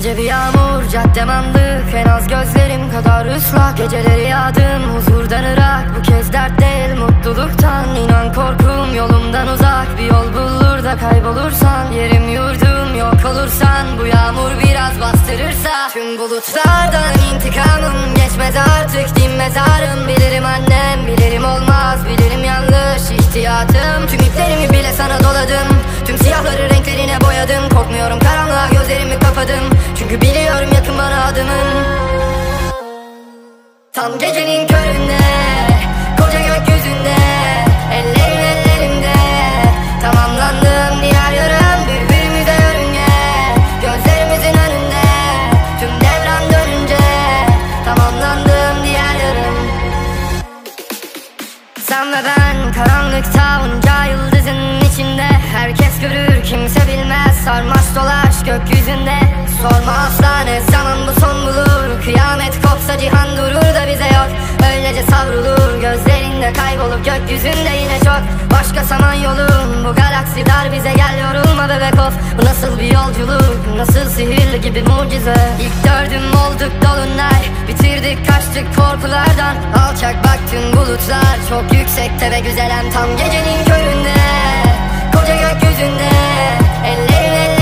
İnce bir yağmur, caddem andık, en az gözlerim kadar ıslak. Geceleri yağdım huzurdan ırak, bu kez dert değil mutluluktan. İnan korkum yolumdan uzak, bir yol bulur da kaybolursan. Yerim yurdum yok olursan, bu yağmur biraz bastırırsa. Tüm bulutlardan intikamım, geçmez artık dinmez ağrım. Bilirim annem, bilirim olmaz, bilirim yanlış ihtiyatım. Tüm iplerimi bile sana doladım, tüm siyahları renklerine boyadım. Korkmuyorum karanlığa, gözlerimi kapadım, çünkü biliyorum yakın bana adımın. Tam gecenin köründe, koca gökyüzünde, ellerin ellerimde, tamamlandım diğer yarım, birbirimize yörünge. Gözlerimizin önünde, tüm devran dönünce, tamamlandım diğer yarım. Sen ve ben karanlıkta, onca yıldızın içinde. Herkes görür, kimse bilmez, sarmaş dolaş gökyüzünde. Sorma asla ne zaman bu son bulur, kıyamet kopsa cihan durur da bize yok. Öylece savrulur, gözlerinde kaybolup gökyüzünde yine çok. Başka samanyolu, bu galaksi dar bize, gel yorulma bebek of. Bu nasıl bir yolculuk, nasıl sihirli gibi mucize. İlk dördüm olduk dolunay, bitirdik kaçtık korkulardan. Alçak baktın bulutlar, çok yüksekte ve güzelem. Tam gecenin köründe, koca gökyüzünde, ellerin